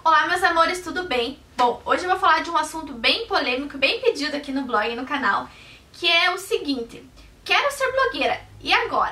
Olá meus amores, tudo bem? Bom, hoje eu vou falar de um assunto bem polêmico, bem pedido aqui no blog e no canal, que é o seguinte: quero ser blogueira, e agora?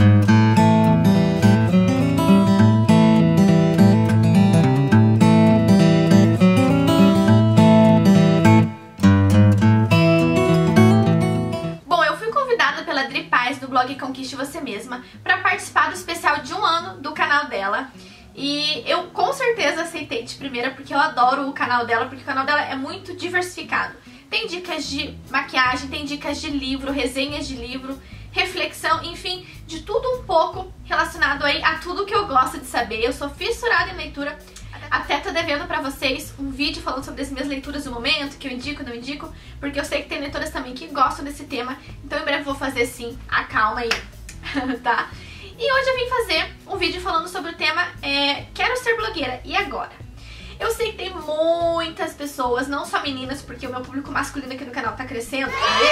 Bom, eu fui convidada pela Dri Paz do blog Conquiste Você Mesma para participar do especial de 1 ano do canal dela. E eu com certeza aceitei de primeira porque eu adoro o canal dela, porque o canal dela é muito diversificado. Tem dicas de maquiagem, tem dicas de livro, resenhas de livro, reflexão, enfim, de tudo um pouco relacionado aí a tudo que eu gosto de saber. Eu sou fissurada em leitura, até tô devendo pra vocês um vídeo falando sobre as minhas leituras do momento, que eu indico, não indico, porque eu sei que tem leitoras também que gostam desse tema, então em breve vou fazer sim, acalma aí, tá? E hoje eu vim fazer um vídeo falando sobre o tema quero ser blogueira, e agora? Eu sei que tem muitas pessoas, não só meninas, porque o meu público masculino aqui no canal tá crescendo,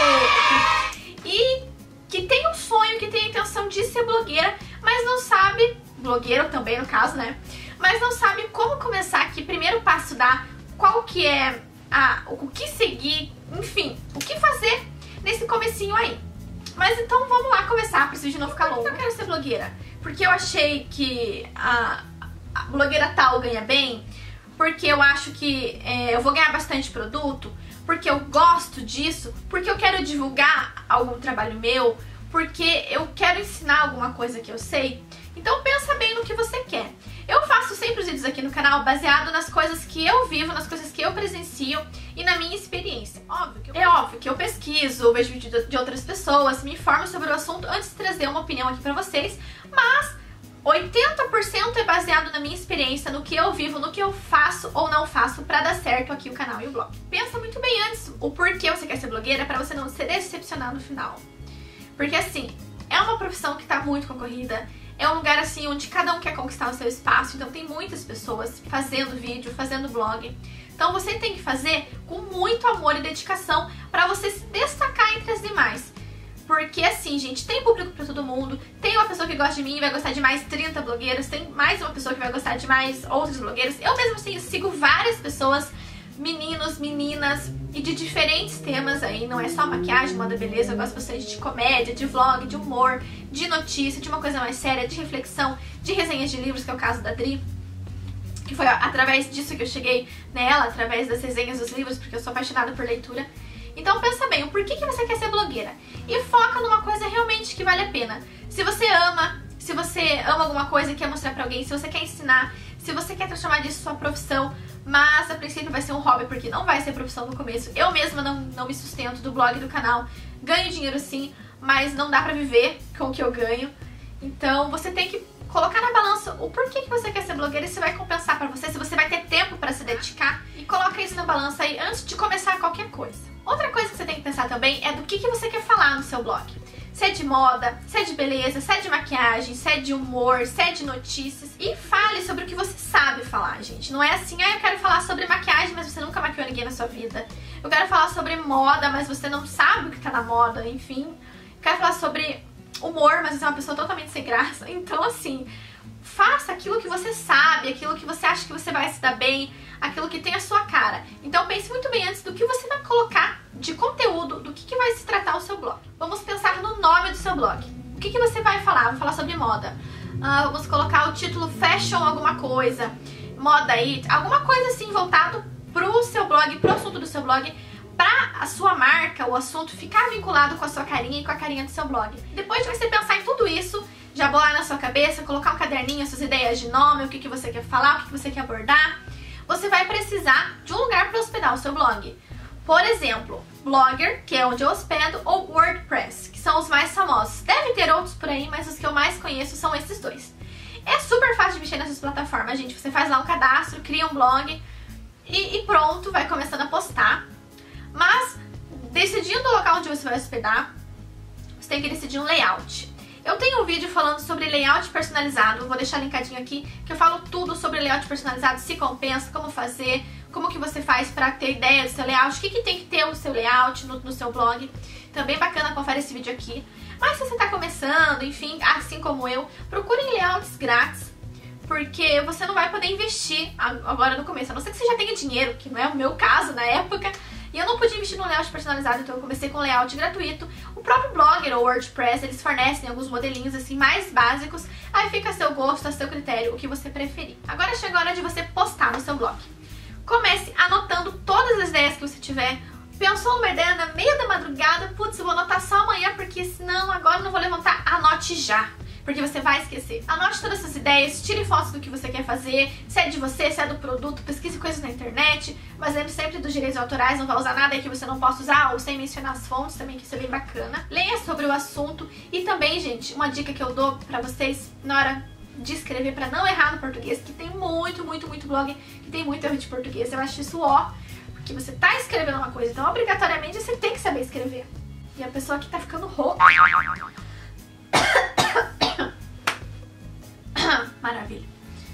e que tem um sonho, que tem a intenção de ser blogueira, mas não sabe, blogueiro também no caso, né? Mas não sabe como começar, que primeiro passo dar, qual que é o que seguir, enfim, o que fazer nesse comecinho aí. Mas então vamos lá começar, preciso de não ficar longo. Por que eu quero ser blogueira? Porque eu achei que a blogueira tal ganha bem, porque eu acho que eu vou ganhar bastante produto, porque eu gosto disso, porque eu quero divulgar algum trabalho meu, porque eu quero ensinar alguma coisa que eu sei. Então pensa bem no que você quer. Eu faço sempre os vídeos aqui no canal baseado nas coisas que eu vivo, nas coisas que eu presencio e na minha experiência. É óbvio que eu pesquiso, vejo vídeo de outras pessoas, me informo sobre o assunto antes de trazer uma opinião aqui pra vocês, mas 80% é baseado na minha experiência, no que eu vivo, no que eu faço ou não faço pra dar certo aqui o canal e o blog. Pensa muito bem antes o porquê você quer ser blogueira pra você não se decepcionar no final. Porque assim, é uma profissão que tá muito concorrida. É um lugar assim onde cada um quer conquistar o seu espaço, então tem muitas pessoas fazendo vídeo, fazendo blog. Então você tem que fazer com muito amor e dedicação pra você se destacar entre as demais. Porque assim, gente, tem público pra todo mundo, tem uma pessoa que gosta de mim e vai gostar de mais 30 blogueiros, tem mais uma pessoa que vai gostar de mais outros blogueiros. Eu mesmo assim, sigo várias pessoas, meninos, meninas, e de diferentes temas aí, não é só maquiagem, moda, beleza, eu gosto bastante de comédia, de vlog, de humor, de notícia, de uma coisa mais séria, de reflexão, de resenhas de livros, que é o caso da Dri, que foi através disso que eu cheguei nela, através das resenhas dos livros, porque eu sou apaixonada por leitura. Então pensa bem, o porquê que você quer ser blogueira? E foca numa coisa realmente que vale a pena. Se você ama alguma coisa e quer mostrar pra alguém, se você quer ensinar, se você quer transformar disso sua profissão, mas a princípio vai ser um hobby, porque não vai ser profissão no começo. Eu mesma não me sustento do blog e do canal. Ganho dinheiro sim, mas não dá pra viver com o que eu ganho. Então você tem que colocar na balança o porquê que você quer ser blogueira e se vai compensar pra você, se você vai ter tempo pra se dedicar. E coloca isso na balança aí antes de começar qualquer coisa. Outra coisa que você tem que pensar também é do que você quer falar no seu blog. Se é de moda, se é de beleza, se é de maquiagem, se é de humor, se é de notícias. E fale sobre o que você sabe falar, gente. Não é assim, eu quero falar sobre maquiagem, mas você nunca maquiou ninguém na sua vida. Eu quero falar sobre moda, mas você não sabe o que tá na moda, enfim. Eu quero falar sobre humor, mas você é uma pessoa totalmente sem graça. Então, assim, faça aquilo que você sabe, aquilo que você acha que você vai se dar bem, aquilo que tem a sua cara. Então pense muito bem antes do que você vai colocar de conteúdo, do que vai se tratar o seu blog. Vamos pensar no nome do seu blog. O que você vai falar? Vou falar sobre moda. Vamos colocar o título Fashion alguma coisa, moda aí, alguma coisa assim voltado pro seu blog, pro assunto do seu blog, pra a sua marca, o assunto ficar vinculado com a sua carinha e com a carinha do seu blog. Depois de você pensar em tudo isso, já bolar na sua cabeça, colocar um caderninho, suas ideias de nome, o que você quer falar, o que você quer abordar, você vai precisar de um lugar para hospedar o seu blog. Por exemplo, Blogger, que é onde eu hospedo, ou WordPress, que são os mais famosos. Deve ter outros por aí, mas os que eu mais conheço são esses dois. É super fácil de mexer nessas plataformas, gente. Você faz lá um cadastro, cria um blog e pronto, vai começando a postar. Mas, decidindo o local onde você vai hospedar, você tem que decidir um layout. Eu tenho um vídeo falando sobre layout personalizado, vou deixar linkadinho aqui, que eu falo tudo sobre layout personalizado, se compensa, como fazer, como que você faz pra ter ideia do seu layout, o que tem que ter o seu layout no seu blog. Também bacana, confere esse vídeo aqui. Mas se você tá começando, enfim, assim como eu, procurem layouts grátis, porque você não vai poder investir agora no começo, a não ser que você já tenha dinheiro, que não é o meu caso na época. E eu não podia investir no layout personalizado, então eu comecei com layout gratuito. O próprio Blogger ou WordPress, eles fornecem alguns modelinhos assim mais básicos. Aí fica a seu gosto, a seu critério, o que você preferir. Agora chegou a hora de você postar no seu blog. Comece anotando todas as ideias que você tiver. Pensou numa ideia na meia da madrugada, putz, eu vou anotar só amanhã, porque senão agora eu não vou levantar. Anote já, porque você vai esquecer. Anote todas essas ideias, tire fotos do que você quer fazer, se é de você, se é do produto, pesquise coisas na internet, mas lembre sempre dos direitos autorais, não vai usar nada aí que você não possa usar, ou sem mencionar as fontes também, que isso é bem bacana. Leia sobre o assunto e também, gente, uma dica que eu dou pra vocês na hora de escrever pra não errar no português, que tem muito blog que tem muito erro de português, eu acho isso ó, porque você tá escrevendo uma coisa, então obrigatoriamente você tem que saber escrever. E a pessoa aqui tá ficando rouca. Maravilha.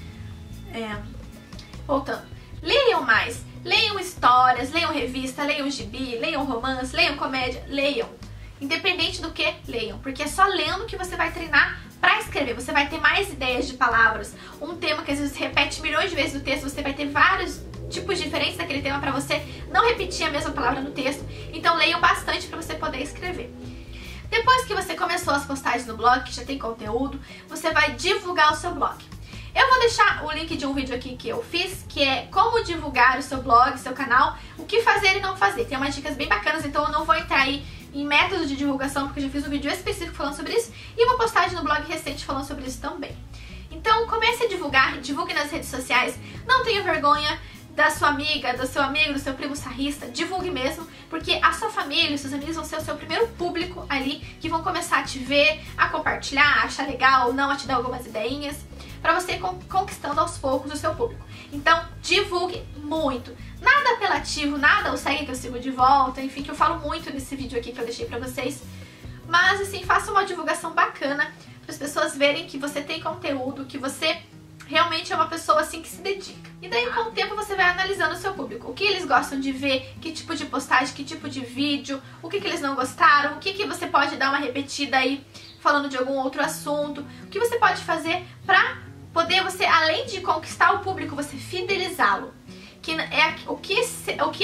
Voltando. Leiam mais. Leiam histórias, leiam revista, leiam gibi, leiam romance, leiam comédia, leiam. Independente do que, leiam. Porque é só lendo que você vai treinar pra escrever. Você vai ter mais ideias de palavras. Um tema que às vezes repete milhões de vezes no texto, você vai ter vários tipos diferentes daquele tema pra você não repetir a mesma palavra no texto. Então leiam bastante pra você poder escrever. Depois que você começou as postagens no blog, que já tem conteúdo, você vai divulgar o seu blog. Eu vou deixar o link de um vídeo aqui que eu fiz, que é como divulgar o seu blog, seu canal, o que fazer e não fazer. Tem umas dicas bem bacanas, então eu não vou entrar aí em métodos de divulgação, porque eu já fiz um vídeo específico falando sobre isso, e uma postagem no blog recente falando sobre isso também. Então comece a divulgar, divulgue nas redes sociais, não tenha vergonha da sua amiga, do seu amigo, do seu primo sarrista, divulgue mesmo, porque a sua família, os seus amigos vão ser o seu primeiro público ali, que vão começar a te ver, a compartilhar, a achar legal ou não, a te dar algumas ideinhas, pra você ir conquistando aos poucos o seu público. Então, divulgue muito. Nada apelativo, nada o segue que eu sigo de volta, enfim, que eu falo muito nesse vídeo aqui que eu deixei pra vocês. Mas, assim, faça uma divulgação bacana para as pessoas verem que você tem conteúdo, que você realmente é uma pessoa assim que se dedica. E daí com o tempo você vai analisando o seu público. O que eles gostam de ver, que tipo de postagem, que tipo de vídeo, o que eles não gostaram, o que você pode dar uma repetida aí falando de algum outro assunto. O que você pode fazer pra poder você, além de conquistar o público, você fidelizá-lo. O que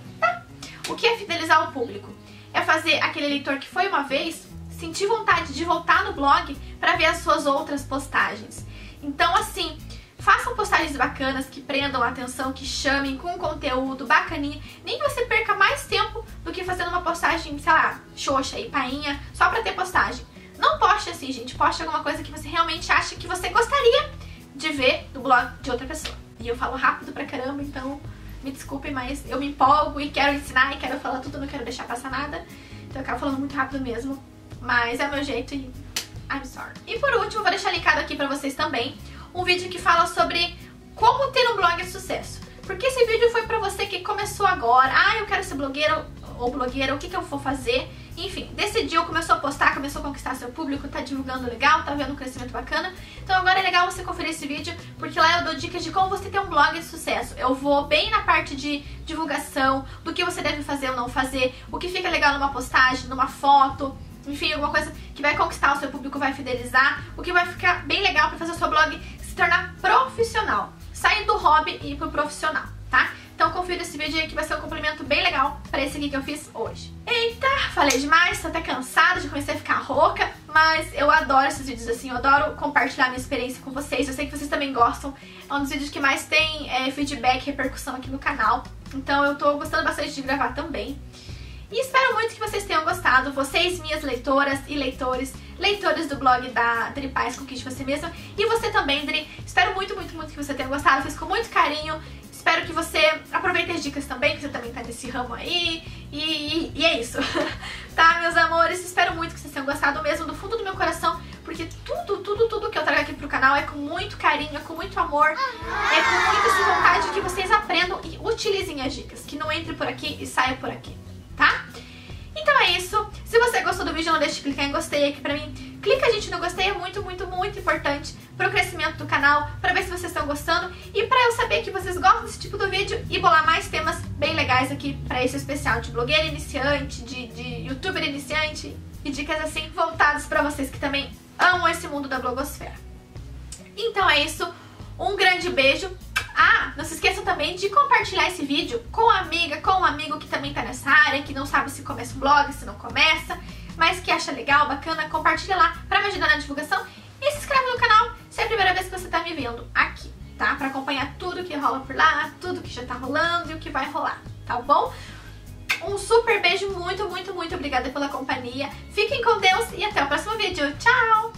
é fidelizar o público? É fazer aquele leitor que foi uma vez sentir vontade de voltar no blog pra ver as suas outras postagens. Então, assim, façam postagens bacanas que prendam a atenção, que chamem com conteúdo bacaninha. Nem que você perca mais tempo do que fazendo uma postagem, sei lá, xoxa e painha, só pra ter postagem. Não poste assim, gente. Poste alguma coisa que você realmente acha que você gostaria de ver do blog de outra pessoa. E eu falo rápido pra caramba, então me desculpe, mas eu me empolgo e quero ensinar e quero falar tudo, não quero deixar passar nada. Então eu acabo falando muito rápido mesmo. Mas é o meu jeito e I'm sorry. E por último, vou deixar linkado aqui pra vocês também um vídeo que fala sobre como ter um blog de sucesso. Porque esse vídeo foi pra você que começou agora. Ah, eu quero ser blogueira ou blogueira, o que eu vou fazer? Enfim, decidiu, começou a postar, começou a conquistar seu público, tá divulgando legal, tá vendo um crescimento bacana. Então agora é legal você conferir esse vídeo, porque lá eu dou dicas de como você ter um blog de sucesso. Eu vou bem na parte de divulgação, do que você deve fazer ou não fazer, o que fica legal numa postagem, numa foto, enfim, alguma coisa que vai conquistar o seu público, vai fidelizar, o que vai ficar bem legal pra fazer o seu blog se tornar profissional. Sair do hobby e ir pro profissional, tá? Então confira esse vídeo aí que vai ser um complemento bem legal pra esse aqui que eu fiz hoje. Eita, falei demais, tô até cansada, já comecei a ficar rouca, mas eu adoro esses vídeos assim, eu adoro compartilhar minha experiência com vocês, eu sei que vocês também gostam, é um dos vídeos que mais tem feedback, repercussão aqui no canal, então eu tô gostando bastante de gravar também. E espero muito que vocês tenham gostado, vocês, minhas leitoras e leitores do blog da Dri Paz Conquiste Você Mesma. E você também, Dri, espero muito que você tenha gostado, fiz com muito carinho. Espero que você aproveite as dicas também, que você também tá nesse ramo aí. E é isso, tá, meus amores? Espero muito que vocês tenham gostado mesmo, do fundo do meu coração, porque tudo que eu trago aqui pro canal é com muito carinho, é com muito amor, é com muita vontade que vocês aprendam e utilizem as dicas, que não entre por aqui e saia por aqui, tá? Então é isso. Se você gostou do vídeo, não deixe de clicar em gostei aqui pra mim. Clica, gente, no gostei, é muito importante pro crescimento do canal, pra ver se vocês estão gostando e pra eu saber que vocês gostam desse tipo de vídeo e bolar mais temas bem legais aqui pra esse especial de blogueira iniciante, de youtuber iniciante e dicas assim voltadas pra vocês que também amam esse mundo da blogosfera. Então é isso. Um grande beijo. Ah, não se esqueçam também de compartilhar esse vídeo com a amiga, com um amigo que também tá nessa área, que não sabe se começa um blog, se não começa, mas que acha legal, bacana. Compartilha lá pra me ajudar na divulgação. E se inscreve no canal se é a primeira vez que você tá me vendo aqui, tá? Pra acompanhar tudo que rola por lá, tudo que já tá rolando e o que vai rolar, tá bom? Um super beijo, muito, muito, muito obrigada pela companhia. Fiquem com Deus e até o próximo vídeo. Tchau!